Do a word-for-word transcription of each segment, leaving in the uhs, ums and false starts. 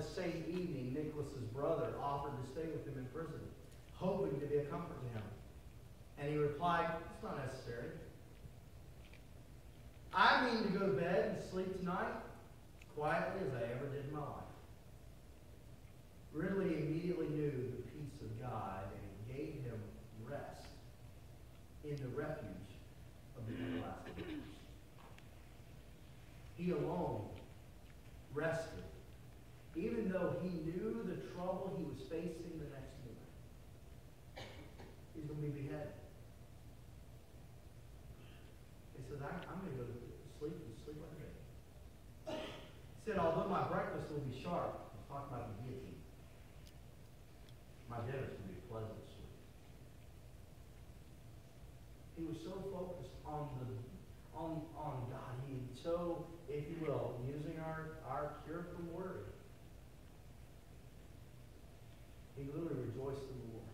the same evening, Nicholas's brother offered to stay with him in prison, hoping to be a comfort to him. And he replied, "It's not necessary. I mean to go to bed and sleep tonight, quietly as I ever did in my life." Ridley immediately knew the peace of God, and it gave him rest in the refuge of the everlasting waters. He alone rested, even though he knew the trouble he was facing the next morning. He's going to be beheaded. He says, I, I'm going to go to sleep and sleep like a baby. He said, although my breakfast will be sharp, he's talking about the guillotine, my dinner's going to be pleasant sleep. He was so focused on the on on God. He so, if you will, using our, our cure from worry, he literally rejoiced in the Lord.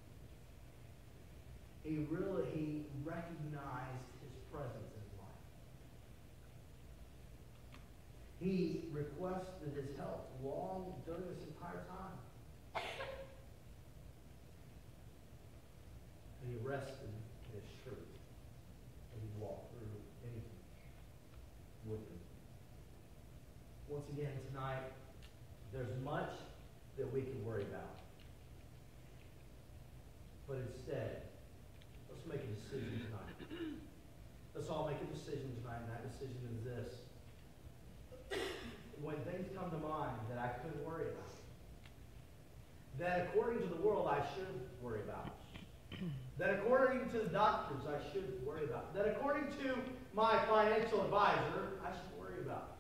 He really he recognized his presence in his life. He requested his help long during this entire time. And he rested in his truth. And he walked through anything with him. Once again, tonight, there's much that we can worry about. But instead, let's make a decision tonight. Let's all make a decision tonight, and that decision is this. When things come to mind that I could worry about, that according to the world I should worry about, that according to the doctors I should worry about, that according to my financial advisor I should worry about,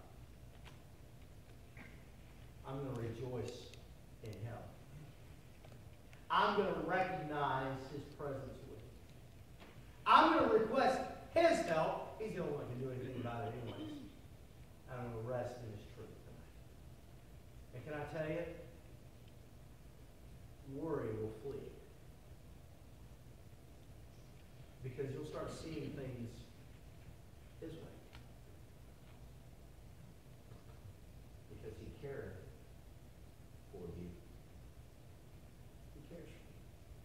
I'm going to rejoice in him. I'm going to recognize his presence with me. I'm going to request his help. He's the only one who can do anything about it anyways. I'm going to rest in his truth tonight. And can I tell you, worry will flee. Because you'll start seeing things his way. Because he cares for you. He cares for you.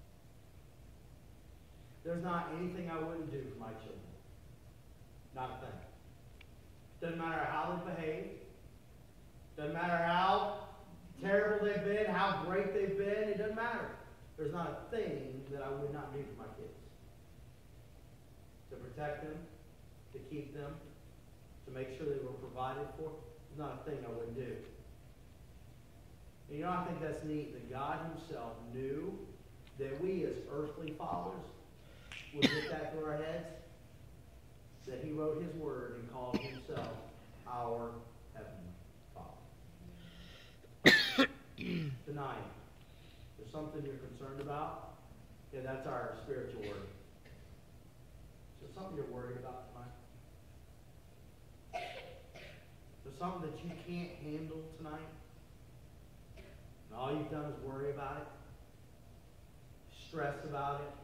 There's not anything I wouldn't do for my children. Not a thing. Doesn't matter how they behave. Doesn't matter how terrible they've been, how great they've been. It doesn't matter. There's not a thing that I would not do for my kids. To protect them, to keep them, to make sure they were provided for. There's not a thing I wouldn't do. And you know, I think that's neat that God himself knew that we as earthly fathers would get that through our heads, that he wrote his word and called himself our heavenly Father. Tonight, there's something you're concerned about? Yeah, that's our spiritual word. Is there something you're worried about tonight? Is there something that you can't handle tonight? And all you've done is worry about it? Stress about it?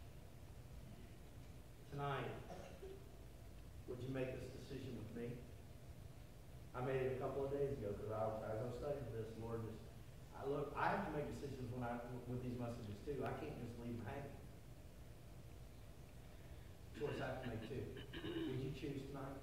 Tonight, would you make this decision with me? I made it a couple of days ago because I, as I was studying this, Lord, just, I look, I have to make decisions when I with these messages too. I can't just leave them hanging. Choice I have to make too. Would you choose tonight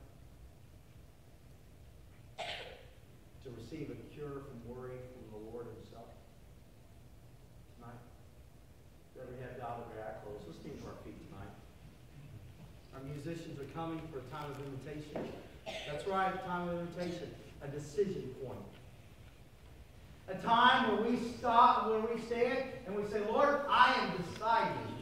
to receive a cure from worry from the Lord himself? Tonight? Every head bowed, every eye closed. Let's stand to our feet tonight. Our musicians are coming for a time of invitation. That's right, a time of invitation. A decision point. A time where we stop, where we stand, and we say, Lord, I am deciding.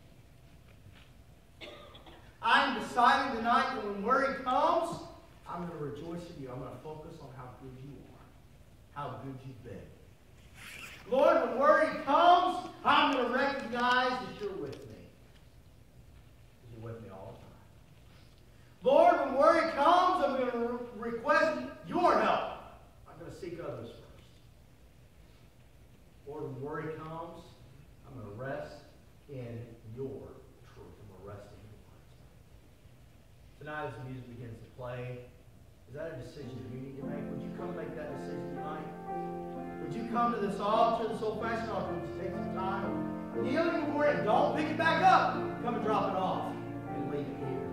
I am deciding tonight that when worry comes, I'm going to rejoice in you. I'm going to focus on how good you are. How good you've been. Lord, when worry comes, I'm going to recognize that you're with me. Because you're with me all the time. Lord, when worry comes, I'm going to re- request your help. I'm going to seek others first. Lord, when worry comes, I'm going to rest in your truth. I'm going to rest in your words. Tonight, as the music begins to play, is that a decision you need to make? Would you come make that decision tonight? come to this altar, this old-fashioned altar, would you take some time, kneeling before it, don't pick it back up. Come and drop it off and leave it here.